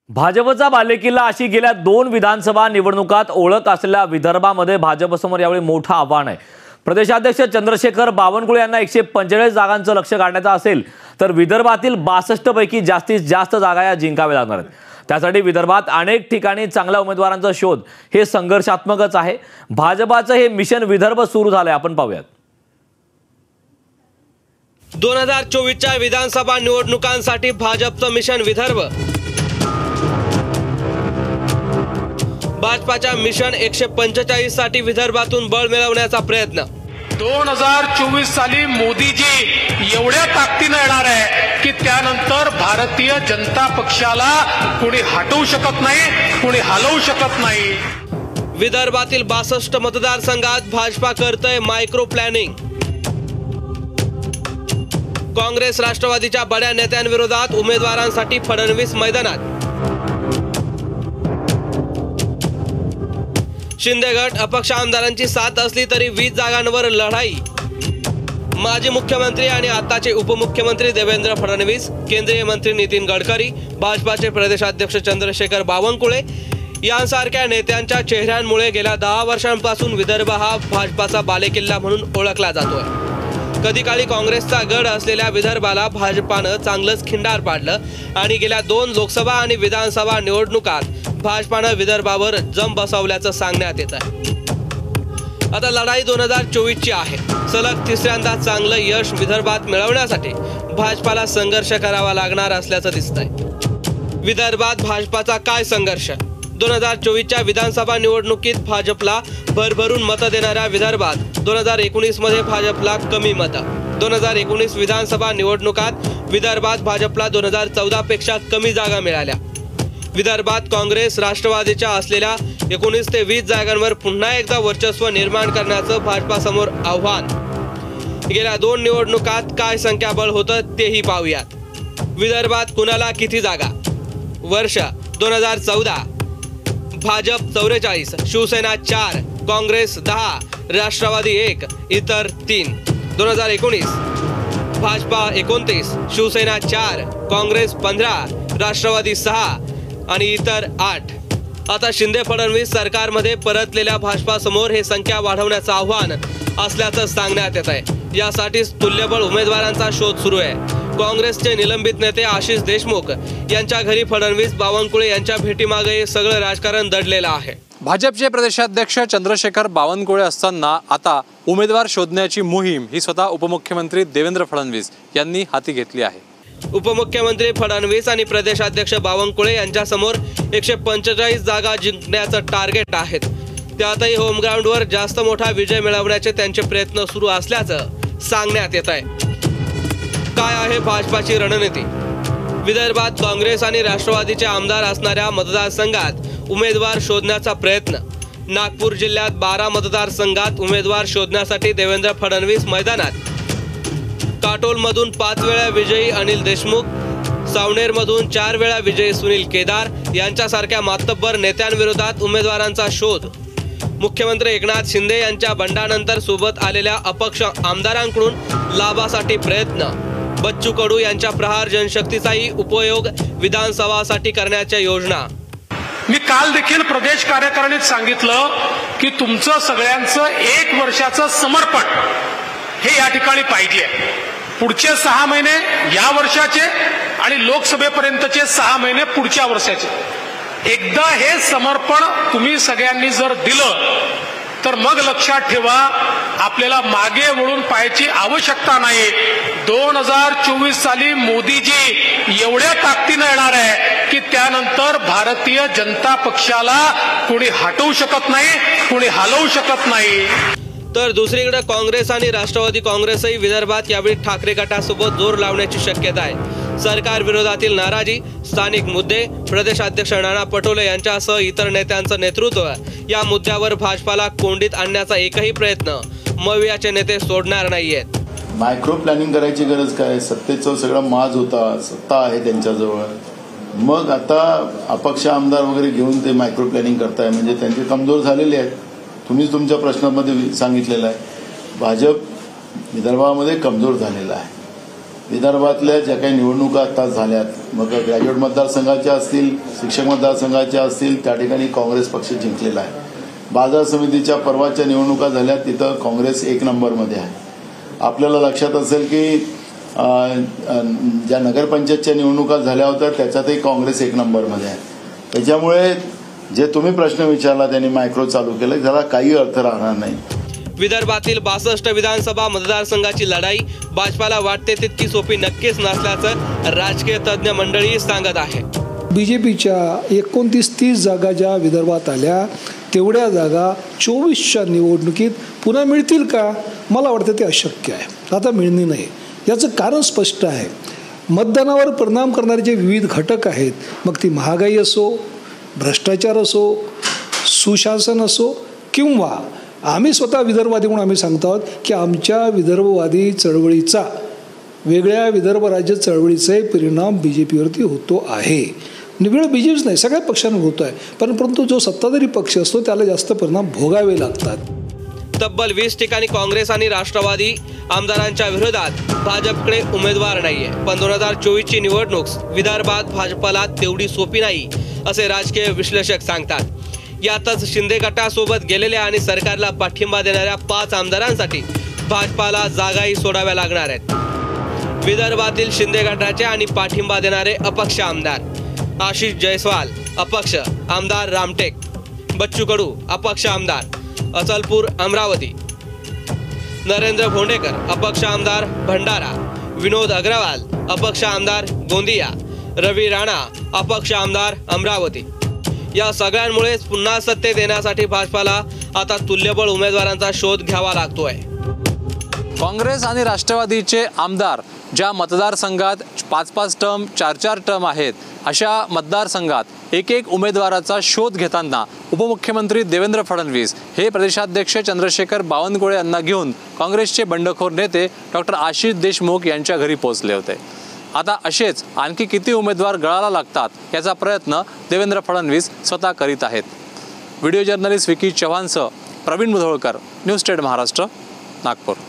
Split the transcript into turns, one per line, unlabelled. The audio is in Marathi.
भाजपचा बालेकिल्ला अशी गेल्या 2 विधानसभा निवडणुकात ओळख असलेल्या विदर्भामध्ये भाजपसमोर यावेळी मोठं आव्हान आहे। प्रदेशाध्यक्ष चंद्रशेखर बावनकुळे यांना 145 जागांचं लक्ष्य गाठण्याचं असेल तर विदर्भातील 62 पैकी जास्तीत जास्त जागा या जिंकाव्या लागणार आहेत। त्यासाठी विदर्भात अनेक ठिकाणी चांगल्या उमेदवारांचा शोध हे संघर्षात्मकच आहे। भाजपाचं हे मिशन विदर्भ सुरू झालंय, आपण पाहूयात।
2024च्या विधानसभा निवडणुकांसाठी भाजपचं मिशन विदर्भ। भाजपाच्या मिशन 145 साठी विदर्भातून बळ मिळवण्याचा प्रयत्न।
2024 साली मोदीजी एवढ्या ताकदीने येणार आहे की त्यानंतर भारतीय जनता पक्षाला कोणी हटवू शकत नाही, कोणी हलवू शकत नाही।
विदर्भातील 62 मतदारसंघात भाजपा करतोय मायक्रो प्लॅनिंग। काँग्रेस राष्ट्रवादीच्या बड्या नेत्यांविरोधात उमेदवारांसाठी फडणवीस मैदानात। शिंदे गट अपक्ष आमदारांची साथ असली तरी 20 जागांवर लढाई। माजी मुख्यमंत्री आणि आताचे उपमुख्यमंत्री देवेंद्र फडणवीस, केंद्रीय मंत्री नितीन गडकरी, भाजपाचे प्रदेशाध्यक्ष चंद्रशेखर बावनकुळे यांसारख्या नेत्यांच्या चेहऱ्यांमुळे गेल्या 10 वर्षांपासून विदर्भ हा भाजपाचा बालेकिल्ला म्हणून ओळखला जातोय। कधी काळी काँग्रेसचा गड असलेल्या विदर्भाला भाजपानं चांगलंच खिंडार पाडलं आणि गेल्या 2 लोकसभा आणि विधानसभा निवडणुकात भाजपानं विदर्भावर जम बसवल्याचं सांगण्यात येत आहे। आता लढाई 2024 ची आहे। सलग तिसऱ्यांदा चांगलं यश विदर्भात मिळवण्यासाठी भाजपाला संघर्ष करावा लागणार असल्याचं दिसतंय। विदर्भात भाजपाचा काय संघर्ष? 2024च्या विधानसभा निवडणुकीत भाजपला भरभरून मतं देणाऱ्या विदर्भात 2019 मध्ये भाजपला कमी मतं। 2019 विधानसभा निवडणुकात विदर्भात भाजपला 2014 पेक्षा कमी जागा मिळाल्या। विदर्भात काँग्रेस राष्ट्रवादीच्या असलेल्या 19 ते 20 जागांवर पुन्हा एकदा वर्चस्व निर्माण करण्याचं भाजपासमोर आव्हान। गेल्या 2 निवडणुकात काय संख्याबळ होतं तेही पाहूयात। विदर्भात कुणाला किती जागा? वर्ष 2014, भाजप 44, शिवसेना 4, काँग्रेस 10, राष्ट्रवादी 1, इतर 3। 2019 भाजपा 29, शिवसेना 4, काँग्रेस 15, राष्ट्रवादी 6 आणि इतर 8। आता शिंदे फडणवीस सरकारमध्ये परतलेल्या भाजपासमोर हे संख्या वाढवण्याचं आव्हान असल्याचं सांगण्यात येत आहे। यासाठीच तुल्यबळ उमेदवारांचा शोध सुरू आहे। काँग्रेसचे निलंबित नेते आशिष देशमुख यांच्या घरी फडणवीस बावनकुळे यांच्या भेटीमागे सगळं राजकारण दडलेलं आहे।
भाजपचे प्रदेशाध्यक्ष चंद्रशेखर बावनकुळे असताना आता उमेदवार शोधण्याची मोहीम ही स्वतः उपमुख्यमंत्री देवेंद्र फडणवीस यांनी हाती घेतली आहे।
उपमुख्यमंत्री फडणवीस आणि प्रदेशाध्यक्ष बावनकुळे यांच्या समोर 145 जागा जिंकण्याचं टार्गेट आहेत। त्यातही होमग्राऊंडवर जास्त मोठा विजय मिळवण्याचे त्यांचे प्रयत्न सुरू असल्याचं सांगण्यात येत आहे। काय आहे भाजपाची रणनीती? विदर्भात काँग्रेस आणि राष्ट्रवादीचे आमदार असणाऱ्या मतदारसंघात उमेदवार शोधण्याचा प्रयत्न। नागपूर जिल्ह्यात 12 मतदारसंघात उमेदवार शोधण्यासाठी देवेंद्र फडणवीस मैदानात। काटोलमधून 5 वेळा विजयी अनिल देशमुख, सावनेरमधून 4 वेळा विजयी सुनील केदार यांच्यासारख्या मातब्बर नेत्यांविरोधात उमेदवारांचा शोध। मुख्यमंत्री एकनाथ शिंदे यांच्या बंडानंतर सोबत आलेल्या अपक्ष आमदारांकडून लाभासाठी प्रयत्न। बच्चू कडू यांच्या प्रहार जनशक्तीचाही उपयोग विधानसभासाठी करण्याच्या योजना।
मी काल देखील प्रदेश कार्यकारिणीत सांगितलं की तुमचं सगळ्यांचं 1 वर्षाचं समर्पण हे या ठिकाणी पाहिजे। पुढचे 6 महिने या वर्षाचे आणि लोकसभेपर्यंतचे 6 महिने पुढच्या वर्षाचे। एकदा हे समर्पण तुम्ही सगळ्यांनी जर दिलं तर मग लक्षात ठेवा आपल्याला मागे वळून पाहायची आवश्यकता नाही। 2024 साली मोदीजी एवढ्या ताकदीने येणार आहे की त्यानंतर भारतीय जनता पक्षाला कोणी हटवू शकत नाही, कोणी हलवू शकत नाही।
तर दुसरीकडे काँग्रेस आणि राष्ट्रवादी काँग्रेसही विदर्भात यावेळी ठाकरे गटासोबत जोर लावण्याची शक्यता आहे। सरकार विरोधातील नाराजी, स्थानिक मुद्दे, प्रदेशाध्यक्ष नाना पटोले यांच्यासह इतर नेत्यांचं नेतृत्व या मुद्द्यावर भाजपाला कोंडीत आणण्याचा एकही प्रयत्न मवियाचे नेते सोडणार नाहीयेत।
मायक्रो प्लॅनिंग करायची गरज काय? सत्तेचा सगळा माज होता, सत्ता आहे त्यांच्याजवळ, मग आता अपक्ष आमदार वगैरे घेऊन ते मायक्रो प्लॅनिंग करताय म्हणजे त्यांचे कमजोर झालेले आहेत। तुम्हीच तुमच्या प्रश्नामध्ये सांगितलेलं आहे भाजप विदर्भामध्ये कमजोर झालेला आहे। विदर्भातल्या ज्या काही निवडणुका आता झाल्यात, मग ग्रॅज्युएट मतदारसंघाच्या असतील, शिक्षक मतदारसंघाच्या असतील, त्या ठिकाणी काँग्रेस पक्ष जिंकलेला आहे. बाजार समितीच्या परवाच्या निवडणुका झाल्या, तिथं काँग्रेस 1 नंबरमध्ये आहे. आपल्याला लक्षात असेल की ज्या नगरपंचायतच्या निवडणुका झाल्या होत्या त्याच्यातही काँग्रेस 1 नंबरमध्ये आहे. त्याच्यामुळे जे तुम्ही प्रश्न विचारला त्यांनी मायक्रो चालू केलं, त्याला काही अर्थ राहणार नाही.
विदर्भातील 62 विधानसभा मतदारसंघाची लढाई भाजपाला वाटते तितकी सोपी नक्कीच नसल्याचं राजकीय तज्ज्ञ मंडळी सांगत आहे.
बीजेपीच्या 29-30 जागा ज्या विदर्भात आल्या, तेवढ्या जागा 24च्या निवडणुकीत पुन्हा मिळतील का? मला वाटतं ते अशक्य आहे. आता मिळणे नाही. याचं कारण स्पष्ट आहे. मतदानावर परिणाम करणारे जे विविध घटक आहेत, मग ती महागाई असो, भ्रष्टाचार असो, सुशासन असो, किंवा आम्ही स्वतः विदर्भवादी म्हणून आम्ही सांगतो आहोत की आमच्या विदर्भवादी चळवळीचा, वेगळ्या विदर्भ राज्य चळवळीचाही परिणाम बीजेपीवरती होतो आहे. निव्वळ बीजेपीच नाही, सगळ्या पक्षांवर होतो आहे. परंतु जो सत्ताधारी पक्ष असतो त्याला जास्त परिणाम भोगावे लागतात.
तब्बल 20 ठिकाणी काँग्रेस आणि राष्ट्रवादी आमदारांच्या विरोधात भाजपकडे उमेदवार नाहीये. पण 2024ची निवडणूक विदर्भात भाजपला तेवढी सोपी नाही असे राजकीय विश्लेषक सांगतात. यातच शिंदे गटासोबत गेलेल्या आणि सरकारला पाठिंबा देणाऱ्या 5 आमदारांसाठी भाजपाला जागाही सोडाव्या लागणार आहेत. विदर्भातील शिंदे गटाचे आणि पाठिंबा देणारे अपक्ष आमदार आशिष जयस्वाल, अपक्ष आमदार रामटेक, बच्चू कडू, अपक्ष आमदार अचलपूर अमरावती, नरेंद्र भोंडेकर, अपक्ष आमदार भंडारा, विनोद अग्रवाल, अपक्ष आमदार गोंदिया, रवी राणा, अपक्ष आमदार अमरावती. या सगळ्यांमुळेच पुन्हा सत्तेत येण्यासाठी भाजपाला आता तुल्यबळ उमेदवारांचा शोध घ्यावा लागतोय.
काँग्रेस आणि राष्ट्रवादीचे आमदार ज्या मतदारसंघात 5-5 टर्म 4-4 टर्म आहेत, अशा मतदारसंघात एक उमेदवाराचा शोध घेताना उपमुख्यमंत्री देवेंद्र फडणवीस हे प्रदेशाध्यक्ष चंद्रशेखर बावनकुळे यांना घेऊन काँग्रेसचे बंडखोर नेते डॉक्टर आशिष देशमुख यांच्या घरी पोहोचले होते. आता असेच आणखी किती उमेदवार गळाला लागतात याचा प्रयत्न देवेंद्र फडणवीस स्वतः करीत आहेत. व्हिडिओ जर्नलिस्ट विकी चव्हाणसह प्रवीण मुधोळकर, न्यूज स्टेट महाराष्ट्र, नागपूर.